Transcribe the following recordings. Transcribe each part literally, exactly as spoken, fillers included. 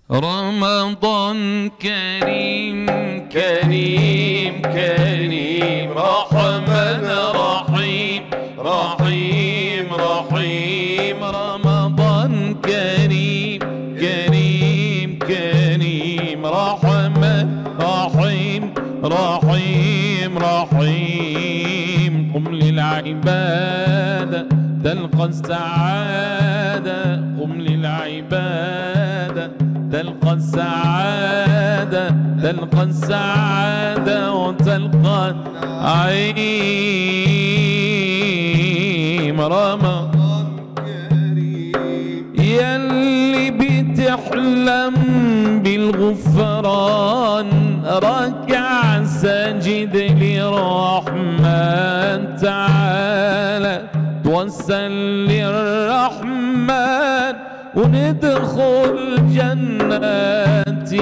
رمضان كريم كريم كريم رحمن رحيم رحيم رحيم رمضان كريم كريم كريم رحمن رحيم رحيم رحيم قم للعبادة تلقى السعادة قم للعبادة تلقى السعادة تلقى السعادة وتلقى النعيم رمضان كريم يلي بتحلم بالغفران ركع ساجد للرحمن تعالى توسل للرحمن وندخل جنات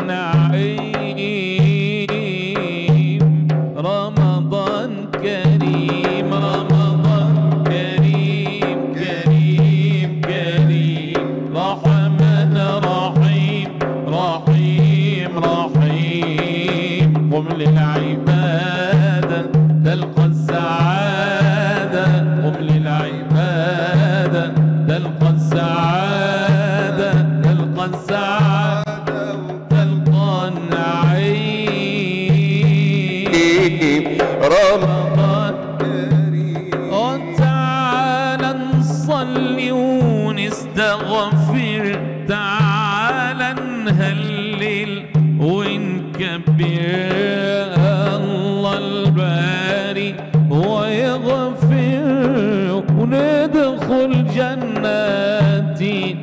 النعيم رمضان كريم رمضان كريم كريم كريم رحمن رحيم رحيم رحيم قم للعبادة تلقى السعادة قم للعبادة تلقى السعادة تلقى السعادة وتلقى النعيم رمضان كريم وتعالى نصلي ونستغفر تعالى نهلل ونكبر الله الباري ويغفر وندخل جنات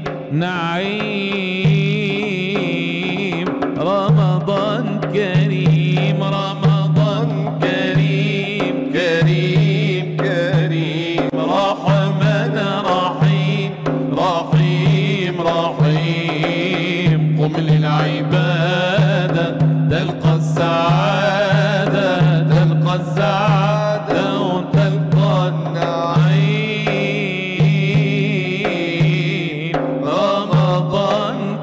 نعيم رمضان كريم رمضان كريم كريم كريم رحمن رحيم رحيم رحيم قم للعبادة تلقى السعادة تلقى السعادة وتلقى النعيم رمضان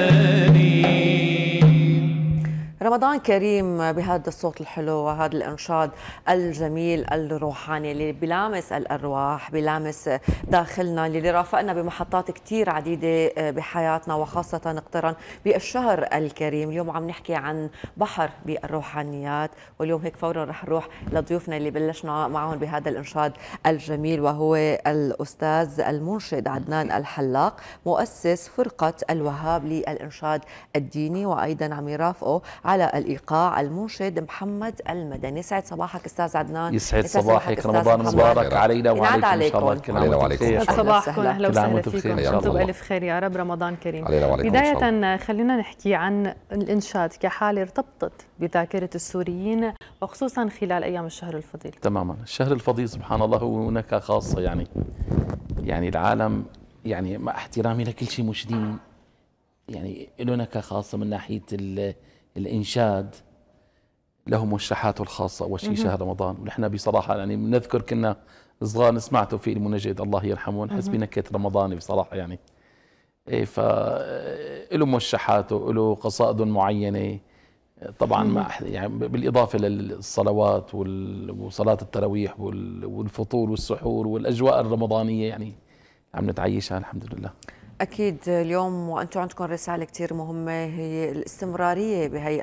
كريم. رمضان كريم بهذا الصوت الحلو وهذا الإنشاد الجميل الروحاني اللي بلامس الأرواح بلامس داخلنا اللي رافقنا بمحطات كتير عديدة بحياتنا وخاصة اقترن بالشهر الكريم. اليوم عم نحكي عن بحر بالروحانيات واليوم هيك فورا رح نروح لضيوفنا اللي بلشنا معهم بهذا الإنشاد الجميل وهو الأستاذ المنشد عدنان الحلاق مؤسس فرقة الوهاب للإنشاد الديني وأيضا عم يرافقه على الإيقاع المنشد محمد المدني. يسعد صباحك أستاذ عدنان. يسعد صباحك رمضان مبارك علينا وعليكم إن شاء الله. كل عام وانتم بخير. صباحكم أهلا وسهلا فيكم وأنتم بألف خير يا رب. رمضان كريم. بداية خلينا نحكي عن الإنشاد كحالة ارتبطت بذاكرة السوريين وخصوصا خلال أيام الشهر الفضيل. تماما. الشهر الفضيل سبحان الله هو نكهة خاصة يعني يعني العالم يعني مع احترامي لكل شيء منشدين يعني له نكهة خاصة من ناحية الإنشاد له موشحاته الخاصة أول شيء شهر رمضان. ونحن بصراحة يعني بنذكر كنا صغار نسمعته في المنجد الله يرحمه ونحس بنكهة رمضاني بصراحة يعني إيه فله موشحاته له قصائد معينة طبعا مع يعني بالإضافة للصلوات وصلاة التراويح والفطور والسحور والأجواء الرمضانية يعني عم نتعيشها الحمد لله. أكيد اليوم وأنتم عندكم رسالة كتير مهمة هي الاستمرارية بهي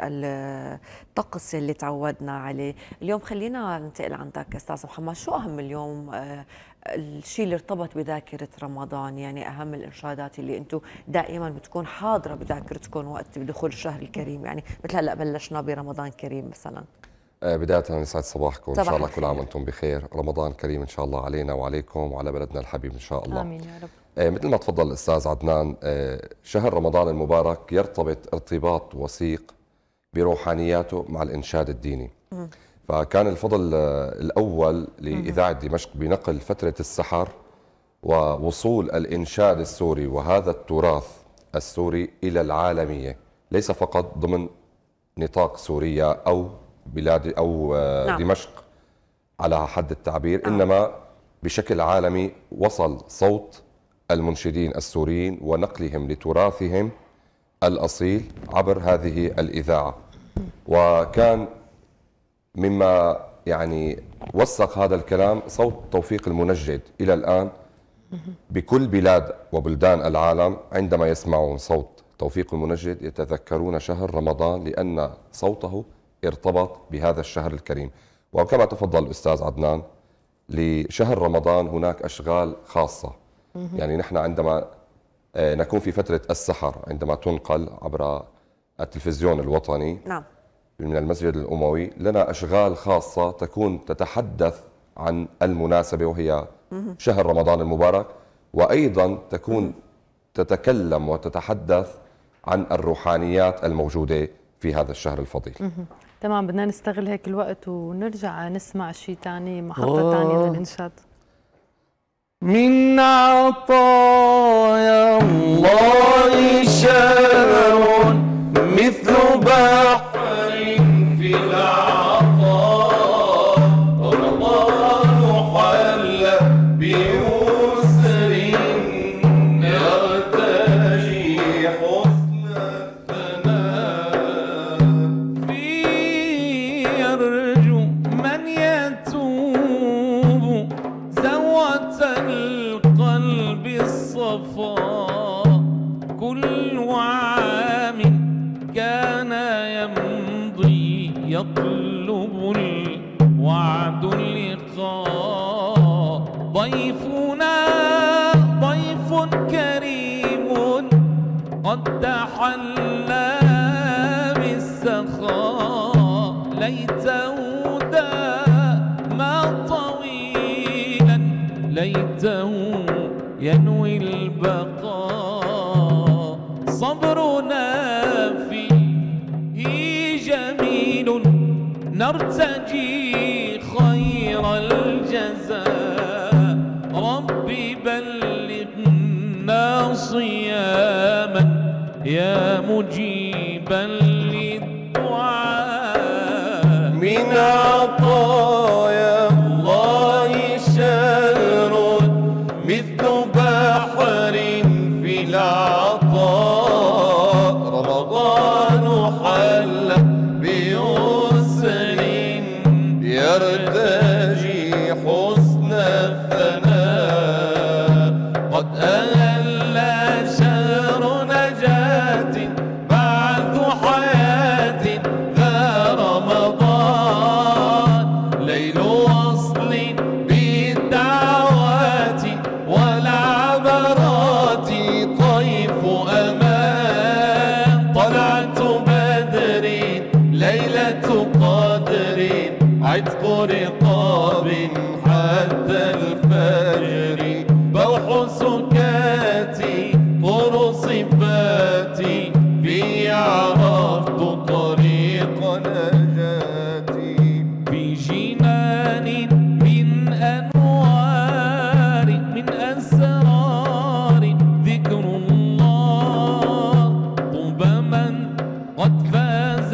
الطقس اللي تعودنا عليه. اليوم خلينا ننتقل عندك أستاذ محمد، شو أهم اليوم الشيء اللي ارتبط بذاكرة رمضان؟ يعني أهم الإنشادات اللي أنتم دائما بتكون حاضرة بذاكرتكم وقت دخول الشهر الكريم، يعني مثل هلا بلشنا برمضان كريم مثلا. بداية يسعد صباحكم إن شاء الله كل عام وأنتم بخير. رمضان كريم إن شاء الله علينا وعليكم وعلى بلدنا الحبيب إن شاء الله. آمين يا رب. مثل ما تفضل الأستاذ عدنان شهر رمضان المبارك يرتبط ارتباط وثيق بروحانياته مع الإنشاد الديني. فكان الفضل الأول لإذاعة دمشق بنقل فترة السحر ووصول الإنشاد السوري وهذا التراث السوري إلى العالمية، ليس فقط ضمن نطاق سوريا أو بلاد أو نعم. دمشق على حد التعبير، نعم. إنما بشكل عالمي وصل صوت المنشدين السوريين ونقلهم لتراثهم الأصيل عبر هذه الإذاعة. وكان مما يعني وثق هذا الكلام صوت توفيق المنجد. إلى الآن بكل بلاد وبلدان العالم عندما يسمعون صوت توفيق المنجد يتذكرون شهر رمضان، لأن صوته ارتبط بهذا الشهر الكريم. وكما تفضل الأستاذ عدنان، لشهر رمضان هناك أشغال خاصة. يعني نحن عندما نكون في فترة السحر، عندما تنقل عبر التلفزيون الوطني نعم من المسجد الأموي، لنا أشغال خاصة تكون تتحدث عن المناسبة وهي شهر رمضان المبارك، وأيضا تكون تتكلم وتتحدث عن الروحانيات الموجودة في هذا الشهر الفضيل. تمام، بدنا نستغل هيك الوقت ونرجع نسمع شيء ثاني، محطة ثانية للإنشاد. من عطايا الله شهر مثل بحر في العطاء، رمضان حل بيسر يرتجي حسن الثناء، فيه يرجو من يتوب زوة القلب الصفاء، كل عام كان يمضي يطلب الوعد اللقاء، ضيفنا ضيف كريم قد تحلى بالسخاء، ليته دام طويلا ليته ينوي البقاء، صبرنا فيه جميل نرتجي خير الجزاء، ربي بلغنا صياما يا مجيبا للدعاء، من عطايا الله شهر مثل بحر في العطاء، رمضان حل بيسر يرتجي حسن الثناء، قد أهل شهر نجاة بعث حياة ذا رمضان، ليل وصل بالدعوات والعبرات، طيف أمان طلعت بدر ليلة قدر، عتق رقاب حتى الفجر، بوح سكاتي طر صفاتي، في عرفت طريق نجاتي، في جنان من أنوار من أسرار ذكر الله، طوبى من قد فاز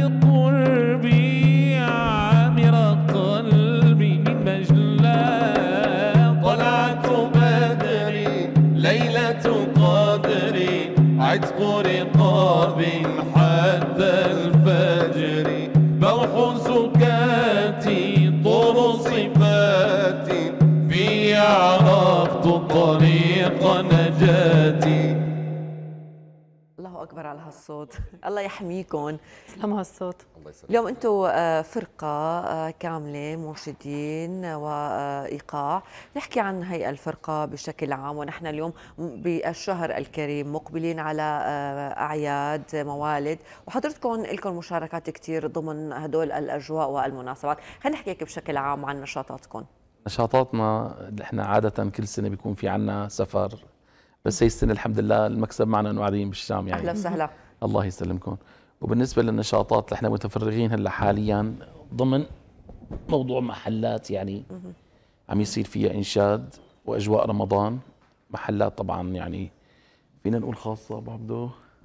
بقربي عامر قلبي من مجلى، طلعت بدري ليلة قدري، عتق رقاب حتى الفجر، بوح سكاتي طر صفاتي، في عرفت طريق نجاتي. الله أكبر على هالصوت. الله يحميكم. سلام هالصوت. اليوم أنتم فرقة كاملة منشدين وإيقاع، نحكي عن هي الفرقة بشكل عام، ونحن اليوم بالشهر الكريم مقبلين على أعياد موالد، وحضرتكم لكم مشاركات كتير ضمن هدول الأجواء والمناسبات. خلينا نحكي هيك بشكل عام عن نشاطاتكم. نشاطاتنا احنا عادة كل سنة بيكون في عنا سفر، بس هي السنة الحمد لله المكسب معنا انه قاعدين بالشام يعني. اهلا وسهلا. الله يسلمكم. وبالنسبة للنشاطات اللي احنا متفرغين هلا حاليا ضمن موضوع محلات يعني عم يصير فيها انشاد واجواء رمضان، محلات طبعا يعني فينا نقول خاصة ابو عبدو.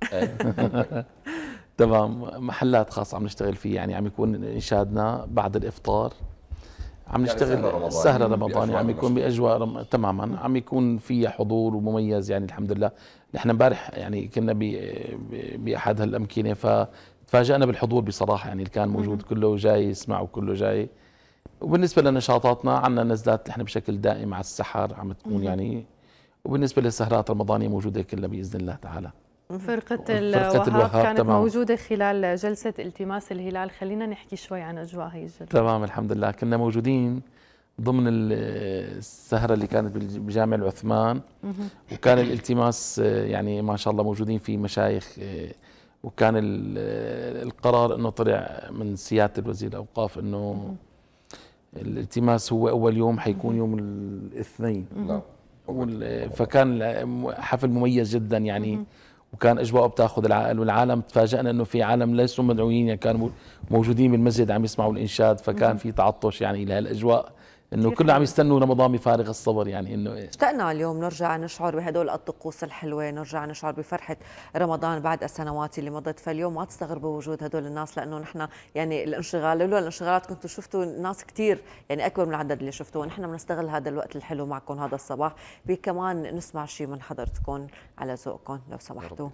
تمام، محلات خاصة عم نشتغل فيه، يعني عم يكون انشادنا بعد الافطار، عم نشتغل يعني سهرة رمضاني، عم يكون باجواء رم... تماما عم يكون فيها حضور ومميز يعني الحمد لله، نحن امبارح يعني كنا باحد هالامكنه فتفاجئنا بالحضور بصراحه، يعني اللي كان موجود كله جاي يسمع وكله جاي. وبالنسبه لنشاطاتنا عندنا نزلات نحن بشكل دائم على السحر عم تكون يعني، وبالنسبه للسهرات الرمضانيه موجوده كلها باذن الله تعالى. فرقة الوهاب, الوهاب كانت تمام. موجودة خلال جلسة التماس الهلال، خلينا نحكي شوي عن أجواء هي الجلسة. تمام الحمد لله، كنا موجودين ضمن السهرة اللي كانت بجامع العثمان، وكان الالتماس يعني ما شاء الله موجودين فيه مشايخ، وكان القرار انه طلع من سيادة الوزير الأوقاف انه الالتماس هو أول يوم حيكون يوم الاثنين، فكان حفل مميز جدا يعني، وكان اجواءه بتاخذ العقل، والعالم تفاجئنا انه في عالم ليسوا مدعوين يعني كانوا موجودين بالمسجد عم يسمعوا الانشاد، فكان في تعطش يعني لهالاجواء، انه كله عم يستنوا رمضان بفارغ الصبر يعني. انه اشتقنا اليوم نرجع نشعر بهدول الطقوس الحلوه، نرجع نشعر بفرحه رمضان بعد السنوات اللي مضت. فاليوم ما تستغربوا وجود هدول الناس، لانه نحن يعني الانشغال، لولا الانشغالات كنتوا شفتوا ناس كثير يعني اكبر من العدد اللي شفتوه. نحن بنستغل هذا الوقت الحلو معكم هذا الصباح، بكمان نسمع شيء من حضرتكم على ذوقكم لو سمحتوا.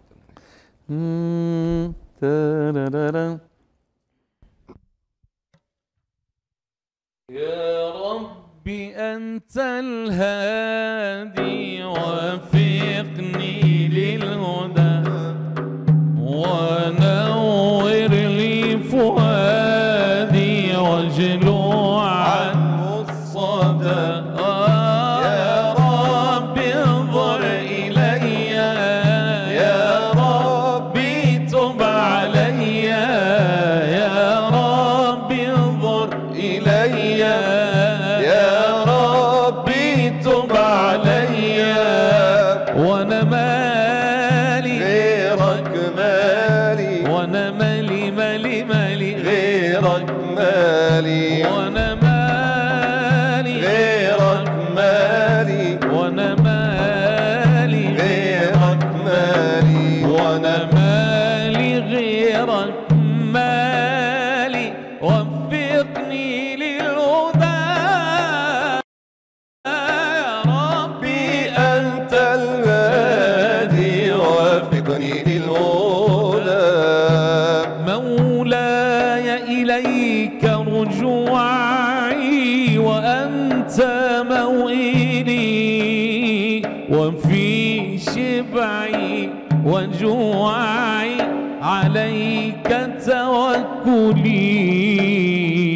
يا ربي أنت الهادي وفقني للهدى ونور لي فؤادي واجلو عنه الصدى. يا ربي انظر إلي، يا ربي تب علي، يا ربي انظر إلي، يا ربي تب علي. وانا مالي غيرك مالي، وانا مالي مالي مالي غيرك مالي، وانا مالي غيرك مالي، وانا مالي غيرك مالي، وانا مالي غيرك مالي. وفقني للهدى يا ربي أنت الهادي وفقني للهدى. مولاي إليك رجوعي وأنت موئلي، وفي شبعي وجوعي عليك توكلي.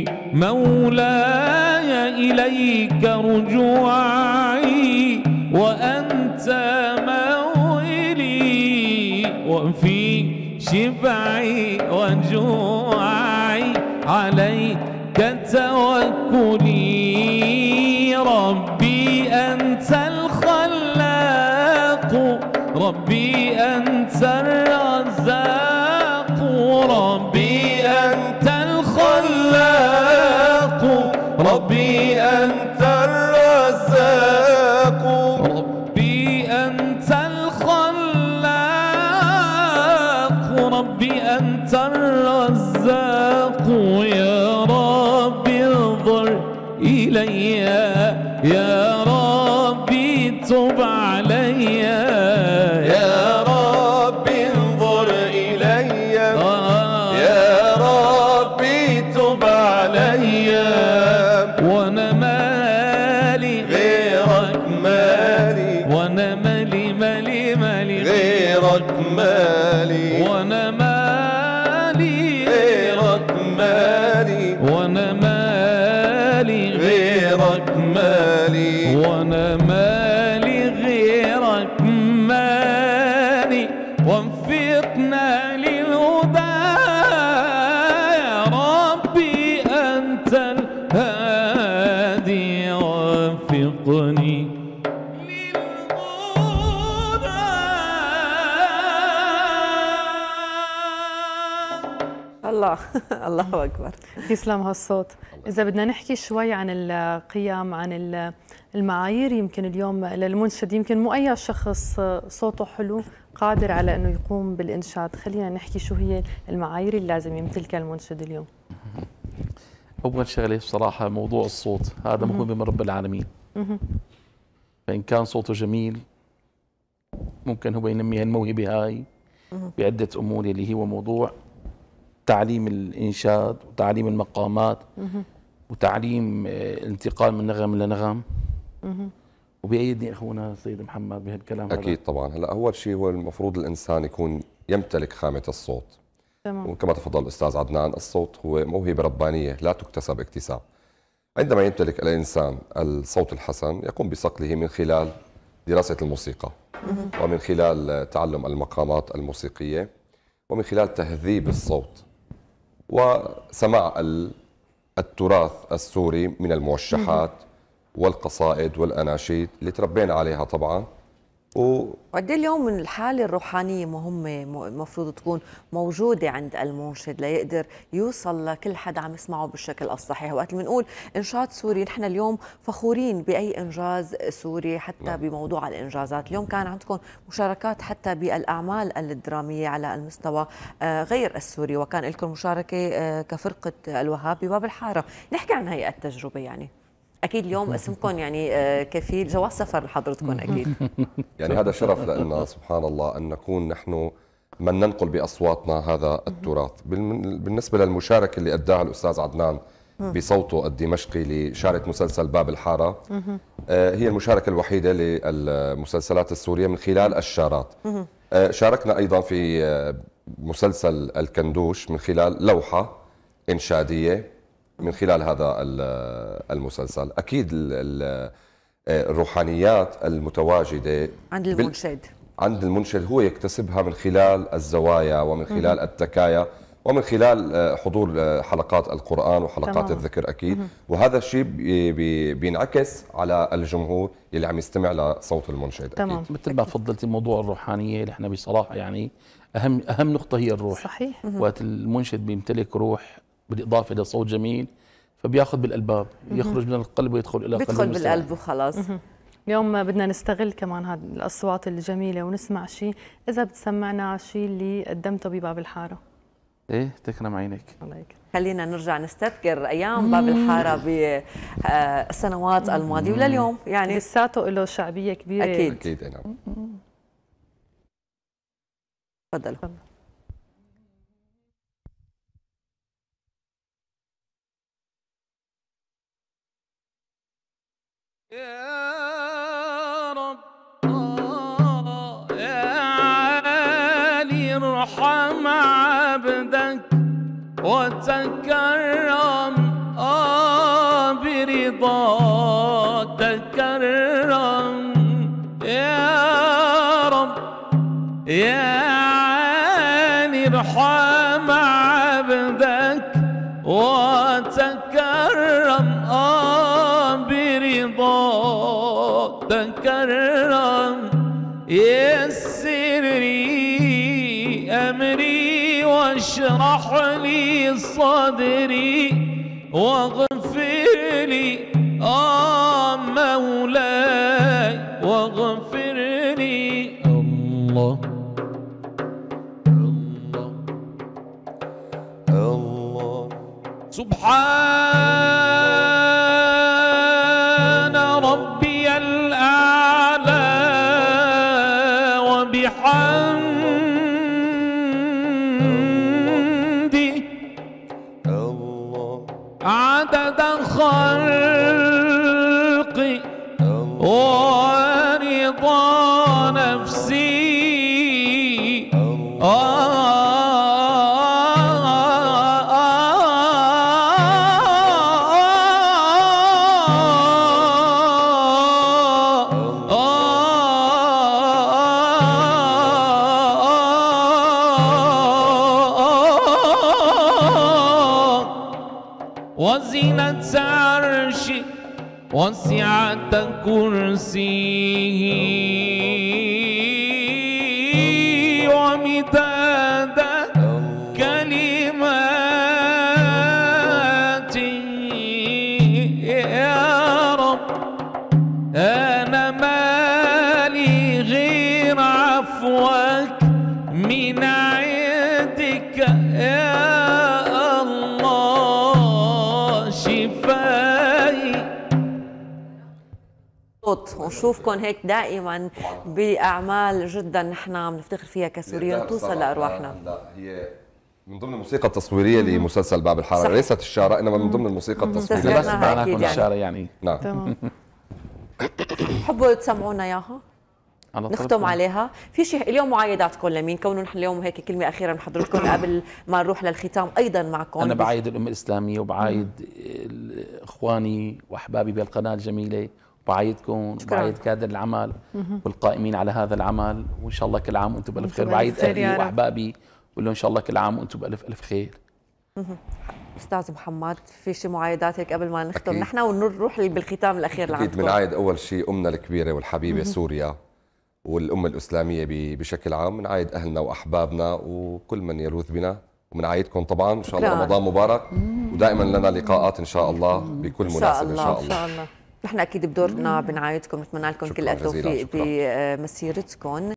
مولاي إليك رجوعي وأنت موئلي، وفي شبعي وجوعي عليك توكلي. ربي أنت الخلاق، ربي أنت الرزاق، ربي أنت الخلاق، ربي أنت الرزاق، ربي أنت الخلاق، ربي أنت الرزاق. يا ربي انظر إلي، يا ربي تب علي، يا ربي انظر إلي، يا ربي تب علي. وانا مالي غيرك مالي، وانا مالي مالي مالي غيرك مالي، وانا مالي غيرك مالي، وانا مالي غيرك مالي، وانا مالي غيرك مالي. وفقنا للهدى يا ربي أنت الهادي وفقني للهدى. الله الله أكبر، يسلم هالصوت. إذا بدنا نحكي شوي عن القيم، عن المعايير، يمكن اليوم للمنشد يمكن مو أي شخص صوته حلو قادر على أنه يقوم بالإنشاد. خلينا نحكي شو هي المعايير اللي لازم يمتلكها المنشد اليوم. أول شغلة بصراحة موضوع الصوت هذا مهم من رب العالمين. فإن كان صوته جميل ممكن هو ينمي الموهبة هاي بعدة أمور، اللي هو موضوع تعليم الإنشاد وتعليم المقامات وتعليم الانتقال من نغم لنغم. وبأيدني أخونا سيد محمد بهالكلام. أكيد هذا. طبعا. هلا أول شيء هو المفروض الإنسان يكون يمتلك خامة الصوت. تمام. وكما تفضل الأستاذ عدنان، الصوت هو موهبة ربانية لا تكتسب اكتساب. عندما يمتلك الإنسان الصوت الحسن يقوم بصقله من خلال دراسة الموسيقى ومن خلال تعلم المقامات الموسيقية ومن خلال تهذيب الصوت وسماع التراث السوري من الموشحات والقصائد والأناشيد اللي تربينا عليها طبعا. وقد اليوم من الحالة الروحانية مهمة المفروض تكون موجودة عند المنشد ليقدر يوصل لكل حدا عم يسمعه بالشكل الصحيح. وقت اللي بنقول إنشاد سوري، نحن اليوم فخورين بأي إنجاز سوري حتى نعم. بموضوع الإنجازات اليوم كان عندكم مشاركات حتى بالأعمال الدرامية على المستوى غير السوري، وكان لكم مشاركة كفرقة الوهاب بباب الحارة. نحكي عن هي التجربة. يعني أكيد اليوم اسمكم يعني كفيل جواز سفر لحضرتكم أكيد. يعني هذا شرف لنا سبحان الله أن نكون نحن من ننقل بأصواتنا هذا التراث. بالنسبة للمشاركة اللي أداها الأستاذ عدنان بصوته الدمشقي لشارة مسلسل باب الحارة، هي المشاركة الوحيدة للمسلسلات السورية من خلال الشارات. شاركنا أيضا في مسلسل الكندوش من خلال لوحة إنشادية من خلال هذا المسلسل. أكيد الروحانيات المتواجدة عند المنشد عند المنشد هو يكتسبها من خلال الزوايا ومن خلال التكايا ومن خلال حضور حلقات القرآن وحلقات تمام. الذكر أكيد. وهذا الشيء بينعكس على الجمهور اللي عم يستمع لصوت المنشد. تمام. مثل ما فضلتي موضوع الروحانية اللي احنا بصراحة يعني أهم أهم نقطة هي الروح. صحيح. وقت المنشد بيمتلك روح بالإضافة إلى صوت جميل فبياخذ بالألباب، يخرج من القلب ويدخل إلى قلب بيدخل بالقلب وخلاص. اليوم بدنا نستغل كمان هذه الأصوات الجميلة ونسمع شيء. إذا بتسمعنا شيء اللي قدمته بباب الحارة. إيه تكرم عينك. الله يكرمك. خلينا نرجع نستذكر أيام باب الحارة بالسنوات الماضية ولليوم يعني لساته له شعبية كبيرة. أكيد أكيد. نعم. تفضل. يا رب آه يا عالي ارحم عبدك وتكرم آه برضاك تكرم يا رب يا عالي ارحم عبدك وتكرم آه برضاك تكرم يسر لي أمري واشرح لي صدري واغفر لي آه مولاي واغفر لي. الله الله الله سبحان ربي الأعلى وبحمده عدد خلقي ورضا نفسي وزنة عرشي وسعة كرسيه ومداد كلماتي يا رب أنا مالي غير عفوك من عندك يا الله شفاي ونشوفكم هيك دائما باعمال جدا نحن بنفتخر فيها كسوريين توصل لارواحنا. لا هي من ضمن الموسيقى التصويريه لمسلسل باب الحاره، ليست الشارع انما من ضمن الموسيقى التصويريه. بس معناكم الشارع يعني. نعم. تمام. بحبوا تسمعونا اياها؟ نختم عليها. في شيء اليوم معايداتكم لمين؟ كونه نحن اليوم هيك كلمه اخيره من حضرتكم قبل ما نروح للختام ايضا معكم. انا بعايد الامه الاسلاميه وبعايد اخواني واحبابي بالقناه الجميله، وبعايدكم وبعايد كادر العمل والقائمين على هذا العمل، وان شاء الله كل عام وانتم بالف خير. بعايد اهلي واحبابي بقول لهم ان شاء الله كل عام وانتم بالف الف خير. استاذ محمد في شيء معايدات هيك قبل ما نختم نحن ونروح بالختام الاخير لعندكم؟ اكيد بنعايد اول شيء امنا الكبيره والحبيبه سوريا والأمة الإسلامية بشكل عام، بنعايد أهلنا وأحبابنا وكل من يلوذ بنا، وبنعايدكم طبعا إن شاء الله رمضان مبارك، ودائما لنا لقاءات إن شاء الله بكل مناسبة إن شاء الله. إن شاء الله. نحن أكيد بدورنا بنعايدكم، نتمنى لكم كل التوفيق بمسيرتكم.